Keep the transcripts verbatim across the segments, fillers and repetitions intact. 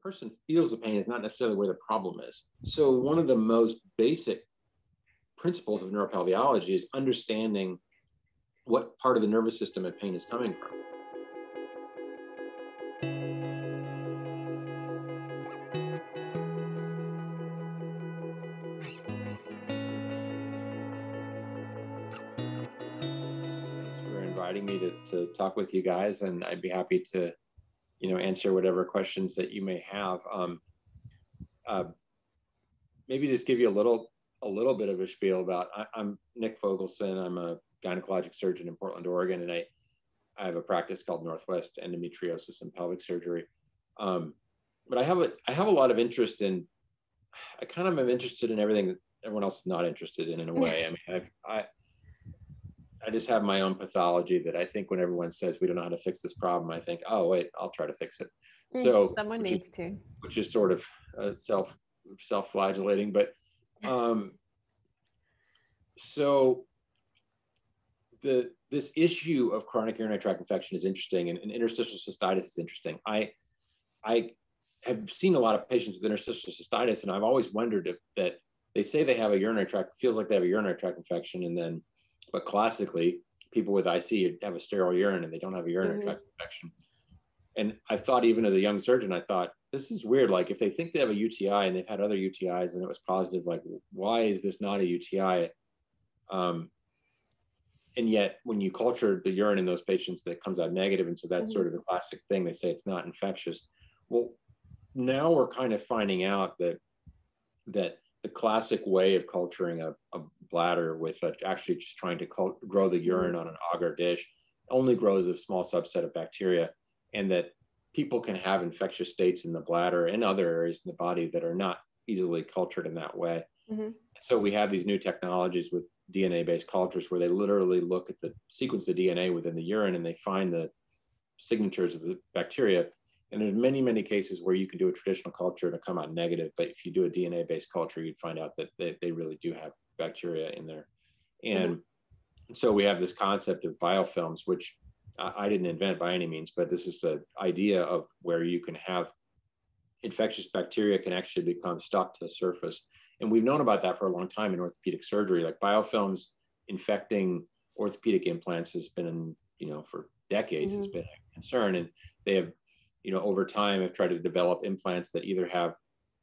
person feels the pain is not necessarily where the problem is. So one of the most basic principles of neuropelveology is understanding what part of the nervous system a pain is coming from. Thanks for inviting me to, to talk with you guys, and I'd be happy to, you know, answer whatever questions that you may have. Um, uh, maybe just give you a little a little bit of a spiel about, I, I'm Nick Fogelson. I'm a gynecologic surgeon in Portland, Oregon, and I, I have a practice called Northwest Endometriosis and Pelvic Surgery. Um, but I have a I have a lot of interest in, I kind of am interested in everything that everyone else is not interested in, in a way. I mean, I've, I I just have my own pathology that I think when everyone says we don't know how to fix this problem, I think, oh wait, I'll try to fix it. So someone needs is, to, which is sort of uh, self self-flagellating, but um, so the this issue of chronic urinary tract infection is interesting, and, and interstitial cystitis is interesting. I I have seen a lot of patients with interstitial cystitis, and I've always wondered if that they say they have a urinary tract, feels like they have a urinary tract infection, and then, but classically, people with I C have a sterile urine and they don't have a urinary mm-hmm. tract infection. And I thought, even as a young surgeon, I thought, this is weird. Like, if they think they have a U T I and they've had other U T Is and it was positive, like, why is this not a U T I? Um, and yet, when you culture the urine in those patients, that comes out negative. And so that's mm-hmm. sort of the classic thing. They say it's not infectious. Well, now we're kind of finding out that that the classic way of culturing a, a bladder with a, actually just trying to cult, grow the urine mm-hmm. on an agar dish only grows a small subset of bacteria, and that people can have infectious states in the bladder and other areas in the body that are not easily cultured in that way. Mm-hmm. So we have these new technologies with D N A-based cultures where they literally look at the sequence of D N A within the urine and they find the signatures of the bacteria. And there's many, many cases where you can do a traditional culture and come out negative, but if you do a D N A-based culture, you'd find out that they, they really do have bacteria in there. And mm-hmm. so we have this concept of biofilms, which I didn't invent by any means, but this is an idea of where you can have infectious bacteria can actually become stuck to the surface. And we've known about that for a long time in orthopedic surgery. Like, biofilms infecting orthopedic implants has been, you know, for decades mm-hmm. has been a concern. And they have, you know, over time have tried to develop implants that either have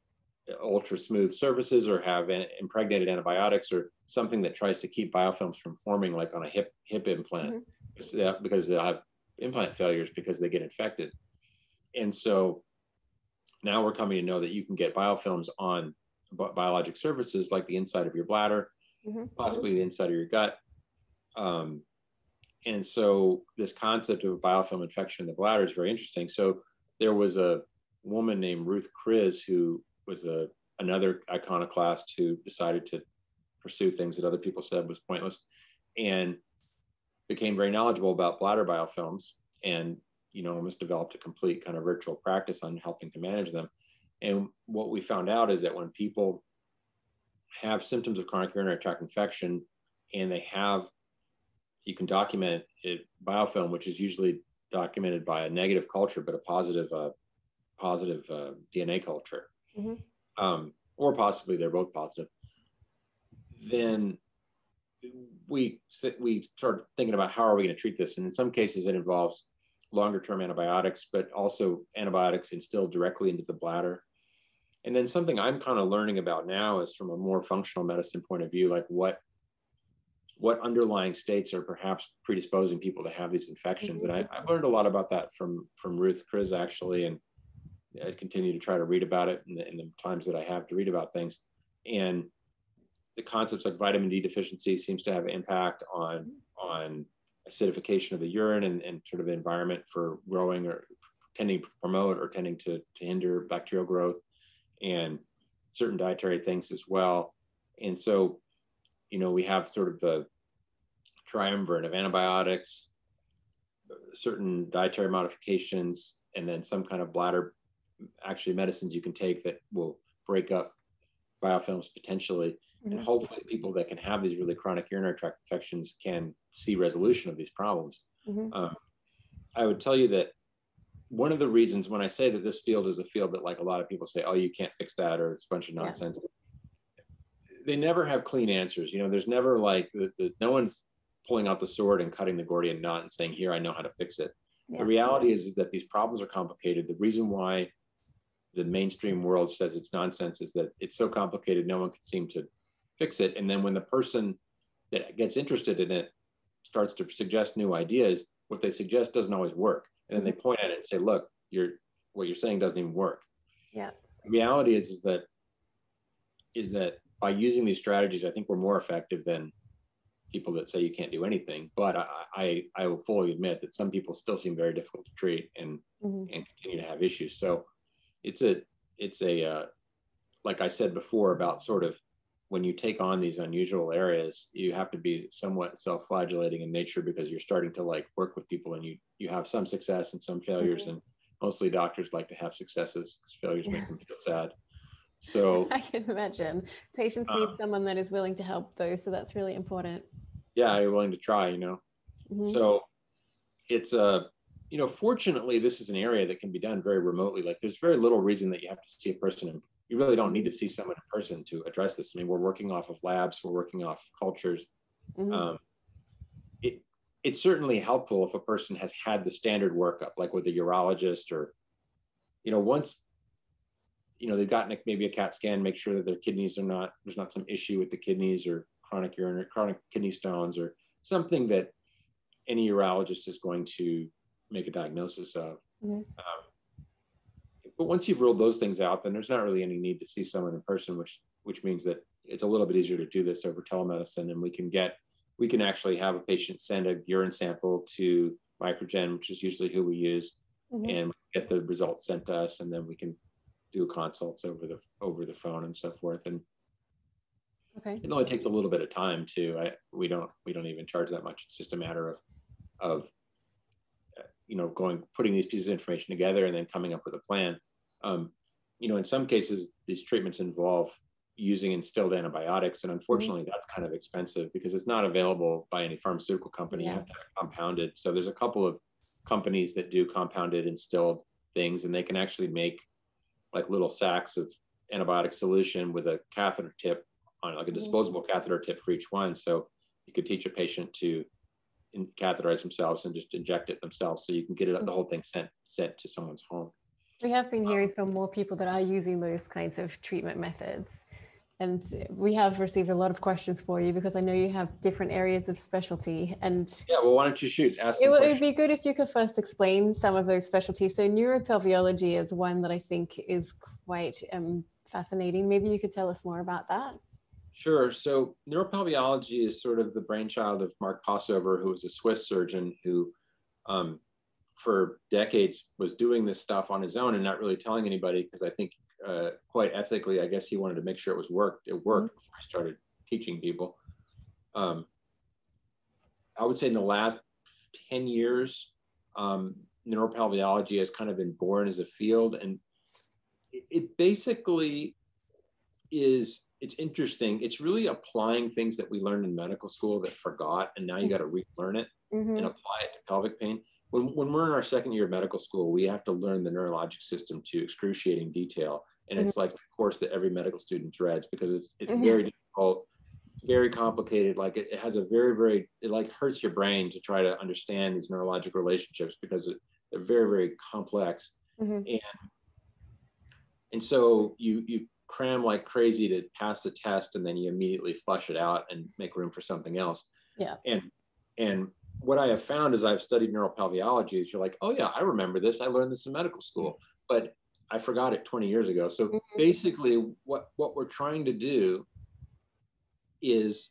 ultra smooth surfaces or have an impregnated antibiotics or something that tries to keep biofilms from forming, like on a hip hip implant, mm-hmm. because they'll have implant failures because they get infected. And so now we're coming to know that you can get biofilms on bi- biologic surfaces like the inside of your bladder, mm-hmm. possibly the inside of your gut. Um, and so this concept of a biofilm infection in the bladder is very interesting. So there was a woman named Ruth Kriz who was a another iconoclast who decided to pursue things that other people said was pointless, and became very knowledgeable about bladder biofilms, and you know almost developed a complete kind of virtual practice on helping to manage them. And what we found out is that when people have symptoms of chronic urinary tract infection and they have, you can document it, biofilm, which is usually documented by a negative culture, but a positive, uh, positive uh, D N A culture. Mm-hmm. Um, or possibly they're both positive, then we we start thinking about how are we going to treat this. And in some cases it involves longer term antibiotics, but also antibiotics instilled directly into the bladder. And then something I'm kind of learning about now is from a more functional medicine point of view, like what what underlying states are perhaps predisposing people to have these infections. Mm-hmm. And I, I've learned a lot about that from from Ruth Kriz, actually, and I continue to try to read about it in the, in the times that I have to read about things. And the concepts like vitamin D deficiency seems to have an impact on, on acidification of the urine and, and sort of the environment for growing or tending to promote or tending to, to hinder bacterial growth, and certain dietary things as well. And so, you know, we have sort of the triumvirate of antibiotics, certain dietary modifications, and then some kind of bladder actually medicines you can take that will break up biofilms potentially. Mm-hmm. And hopefully people that can have these really chronic urinary tract infections can see resolution of these problems. Mm-hmm. Um, I would tell you that one of the reasons when I say that this field is a field that like a lot of people say, oh, you can't fix that, or it's a bunch of nonsense. Yeah. They never have clean answers. You know, there's never like, the, the, no one's pulling out the sword and cutting the Gordian knot and saying, here, I know how to fix it. Yeah. The reality is, is that these problems are complicated. The reason why the mainstream world says it's nonsense is that it's so complicated, no one can seem to fix it. And then when the person that gets interested in it starts to suggest new ideas, what they suggest doesn't always work. And then they point at it and say, look, you're, what you're saying doesn't even work. Yeah. The reality is, is that, is that by using these strategies, I think we're more effective than people that say you can't do anything. But I, I, I will fully admit that some people still seem very difficult to treat and, mm-hmm. and continue to have issues. So it's a, it's a, uh, like I said before about sort of when you take on these unusual areas, you have to be somewhat self-flagellating in nature, because you're starting to like work with people and you, you have some success and some failures. Mm-hmm. And mostly doctors like to have successes because failures make them feel sad. So I can imagine patients need um, someone that is willing to help though. So that's really important. Yeah. You're willing to try, you know? Mm-hmm. So it's a, uh, you know, fortunately, this is an area that can be done very remotely. Like there's very little reason that you have to see a person. In, you really don't need to see someone in person to address this. I mean, we're working off of labs, we're working off cultures. Mm-hmm. Um, it, it's certainly helpful if a person has had the standard workup, like with a urologist, or, you know, once, you know, they've gotten maybe a CAT scan, make sure that their kidneys are not, there's not some issue with the kidneys or chronic urinary, chronic kidney stones or something that any urologist is going to make a diagnosis of. Mm-hmm. Um, but once you've ruled those things out, then there's not really any need to see someone in person, which which means that it's a little bit easier to do this over telemedicine, and we can get, we can actually have a patient send a urine sample to Microgen, which is usually who we use, mm-hmm. and get the results sent to us, and then we can do consults over the over the phone and so forth. And okay, it only takes a little bit of time too. I we don't we don't even charge that much. It's just a matter of of you know, going, putting these pieces of information together and then coming up with a plan. Um, you know, in some cases, these treatments involve using instilled antibiotics. And unfortunately, mm-hmm. that's kind of expensive because it's not available by any pharmaceutical company. Yeah. You have to have it compounded. So there's a couple of companies that do compounded instilled things, and they can actually make like little sacks of antibiotic solution with a catheter tip on, like a disposable mm-hmm. catheter tip for each one. So you could teach a patient to in catheterize themselves and just inject it themselves, so you can get it, the whole thing sent sent to someone's home. We have been hearing from more people that are using those kinds of treatment methods, and we have received a lot of questions for you because I know you have different areas of specialty. And yeah, well, why don't you shoot? Ask it would be good if you could first explain some of those specialties. So neuropelveology is one that I think is quite um, fascinating. Maybe you could tell us more about that. Sure. So neuropelviology is sort of the brainchild of Mark Passover, who was a Swiss surgeon who um, for decades was doing this stuff on his own and not really telling anybody, because I think uh, quite ethically, I guess he wanted to make sure it was worked. It worked mm-hmm. before he started teaching people. Um, I would say in the last ten years, um, neuropelviology has kind of been born as a field, and it, it basically is, it's interesting. It's really applying things that we learned in medical school that forgot, and now you got to relearn it mm-hmm. and apply it to pelvic pain. When, when we're in our second year of medical school, we have to learn the neurologic system to excruciating detail. And mm-hmm. it's like the course that every medical student dreads, because it's it's mm-hmm. very difficult, very complicated. Like it, it has a very, very, it like hurts your brain to try to understand these neurologic relationships, because it, they're very, very complex. Mm-hmm. And, and so you, you cram like crazy to pass the test, and then you immediately flush it out and make room for something else. Yeah. And, and what I have found as I've studied neuropelviology is you're like, oh yeah, I remember this. I learned this in medical school, but I forgot it twenty years ago. So mm-hmm. basically what, what we're trying to do is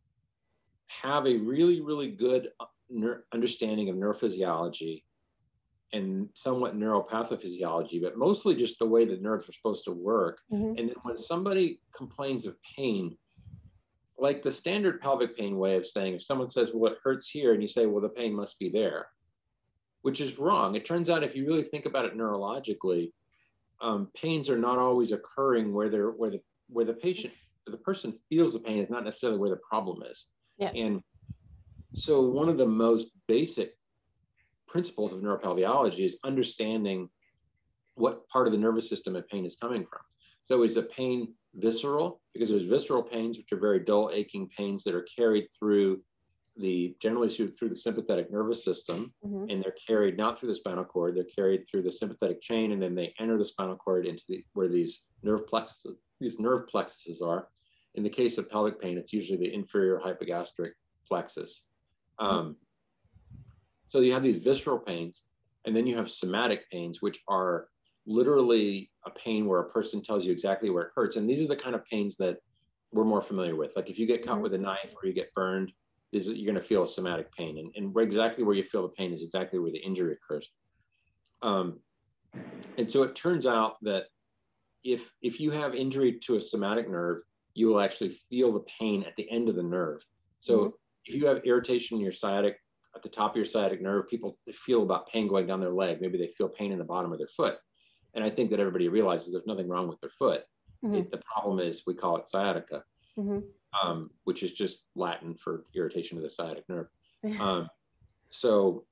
have a really, really good understanding of neurophysiology and somewhat neuropathophysiology, but mostly just the way that nerves are supposed to work. Mm-hmm. And then when somebody complains of pain, like the standard pelvic pain way of saying, if someone says, well, it hurts here, and you say, well, the pain must be there, which is wrong. It turns out if you really think about it neurologically, um, pains are not always occurring where they're, where the, where the patient, the person feels the pain is not necessarily where the problem is. Yeah. And so one of the most basic principles of neuropelviology is understanding what part of the nervous system a pain is coming from. So is a pain visceral? Because there's visceral pains, which are very dull, aching pains that are carried through the, generally through, through the sympathetic nervous system, mm-hmm. and they're carried not through the spinal cord, they're carried through the sympathetic chain, and then they enter the spinal cord into the, where these nerve plexuses, these nerve plexuses are. In the case of pelvic pain, it's usually the inferior hypogastric plexus. Um, so you have these visceral pains, and then you have somatic pains, which are literally a pain where a person tells you exactly where it hurts. And these are the kind of pains that we're more familiar with. Like if you get cut mm-hmm. with a knife or you get burned, is you're going to feel a somatic pain. And, and exactly where you feel the pain is exactly where the injury occurs. Um, and so it turns out that if, if you have injury to a somatic nerve, you will actually feel the pain at the end of the nerve. So mm-hmm. if you have irritation in your sciatic, at the top of your sciatic nerve, people feel about pain going down their leg. Maybe they feel pain in the bottom of their foot. And I think that everybody realizes there's nothing wrong with their foot. Mm-hmm. It, the problem is we call it sciatica, mm-hmm. um, which is just Latin for irritation of the sciatic nerve. um, so,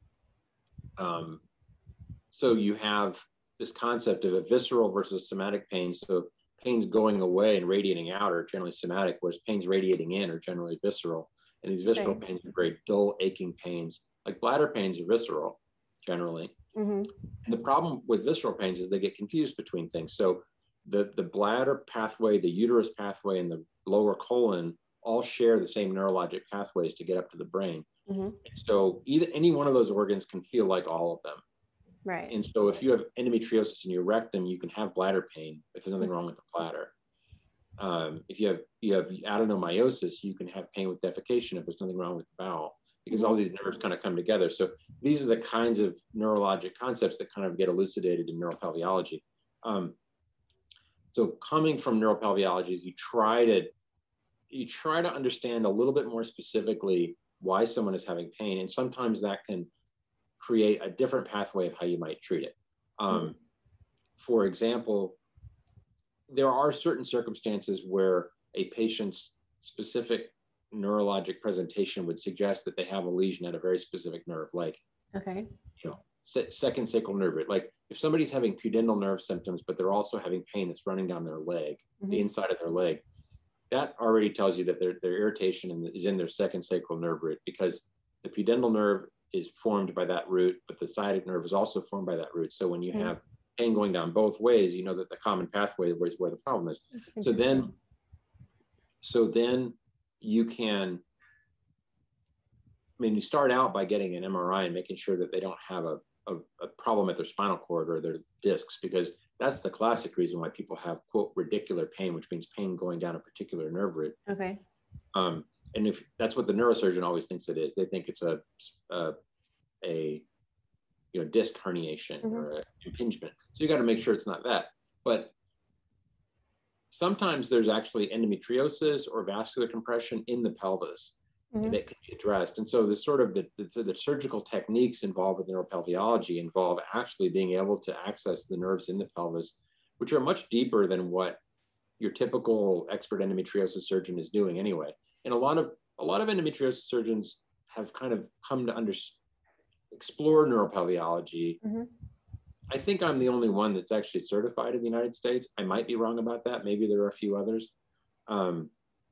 um, so you have this concept of a visceral versus somatic pain. So pains going away and radiating out are generally somatic, whereas pains radiating in are generally visceral. And these visceral right. pains are very dull, aching pains. Like bladder pains are visceral, generally. Mm-hmm. And the problem with visceral pains is they get confused between things. So the, the bladder pathway, the uterus pathway, and the lower colon all share the same neurologic pathways to get up to the brain. Mm-hmm. So either any one of those organs can feel like all of them. Right. And so if you have endometriosis in your rectum, you can have bladder pain if there's nothing wrong with the bladder. Um, if you have you have adenomyosis, you can have pain with defecation if there's nothing wrong with the bowel, because mm-hmm. all these nerves kind of come together. So these are the kinds of neurologic concepts that kind of get elucidated in neuropelviology. Um, so coming from neuropelviology is you try to you try to understand a little bit more specifically why someone is having pain, and sometimes that can create a different pathway of how you might treat it. Um, mm-hmm. For example, there are certain circumstances where a patient's specific neurologic presentation would suggest that they have a lesion at a very specific nerve, like, okay, you know, se second sacral nerve root. Like if somebody's having pudendal nerve symptoms, but they're also having pain that's running down their leg, mm-hmm. the inside of their leg, that already tells you that their, their irritation in the, is in their second sacral nerve root, because the pudendal nerve is formed by that root, but the sciatic nerve is also formed by that root. So when you mm-hmm. have pain going down both ways, you know that the common pathway is where the problem is. So then, so then you can, I mean, you start out by getting an M R I and making sure that they don't have a, a, a problem at their spinal cord or their discs, because that's the classic reason why people have, quote, radicular pain, which means pain going down a particular nerve root. Okay. Um, and if that's what the neurosurgeon always thinks it is, they think it's a, a, a you know, disc herniation mm-hmm. or impingement. So you got to make sure it's not that. But sometimes there's actually endometriosis or vascular compression in the pelvis mm-hmm. that can be addressed. And so the sort of the, the, the surgical techniques involved with neuropelviology involve actually being able to access the nerves in the pelvis, which are much deeper than what your typical expert endometriosis surgeon is doing anyway. And a lot of a lot of endometriosis surgeons have kind of come to understand explore neuropelviology. Mm-hmm. I think I'm the only one that's actually certified in the United States. I might be wrong about that. Maybe there are a few others, um,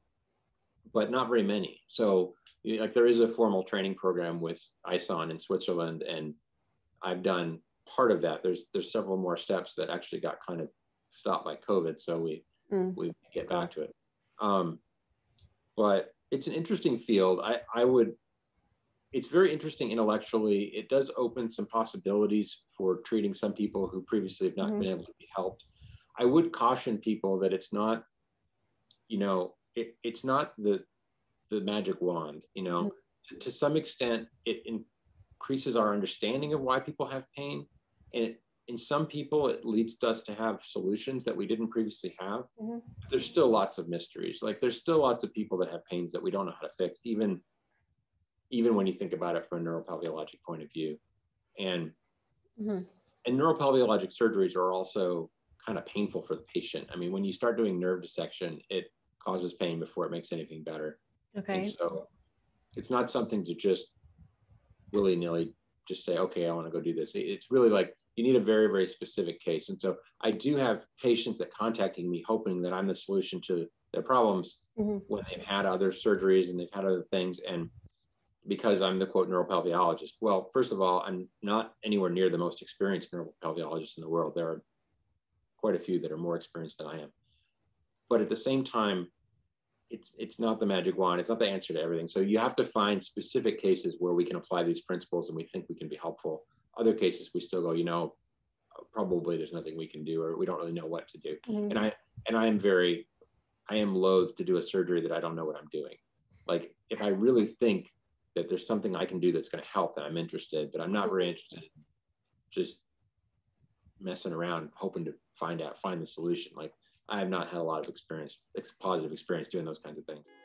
but not very many. So you know, like there is a formal training program with I S O N in Switzerland, and I've done part of that. There's there's several more steps that actually got kind of stopped by COVID. So we, mm, we get back to it. Um, but it's an interesting field. I, I would, It's very interesting intellectually. It does open some possibilities for treating some people who previously have not mm-hmm. been able to be helped. I would caution people that it's not, you know, it, it's not the the magic wand, you know. Mm-hmm. To some extent, it increases our understanding of why people have pain. And it, in some people, it leads us to have solutions that we didn't previously have. Mm-hmm. There's still lots of mysteries. Like there's still lots of people that have pains that we don't know how to fix, even even when you think about it from a neuropelviologic point of view. And, mm-hmm. and neuropelviologic surgeries are also kind of painful for the patient. I mean, when you start doing nerve dissection, it causes pain before it makes anything better. Okay. And so it's not something to just willy-nilly just say, okay, I want to go do this. It's really like you need a very, very specific case. And so I do have patients that contacting me hoping that I'm the solution to their problems mm-hmm. when they've had other surgeries and they've had other things. And because I'm the quote neuropelveologist. Well, first of all, I'm not anywhere near the most experienced neuropelveologist in the world. There are quite a few that are more experienced than I am. But at the same time, it's it's not the magic wand. It's not the answer to everything. So you have to find specific cases where we can apply these principles and we think we can be helpful. Other cases, we still go, you know, probably there's nothing we can do, or we don't really know what to do. Mm-hmm. And I and I am very, I am loath to do a surgery that I don't know what I'm doing. Like if I really think that there's something I can do that's going to help, then I'm interested, but I'm not very interested in just messing around, hoping to find out, find the solution. Like I have not had a lot of experience, positive experience doing those kinds of things.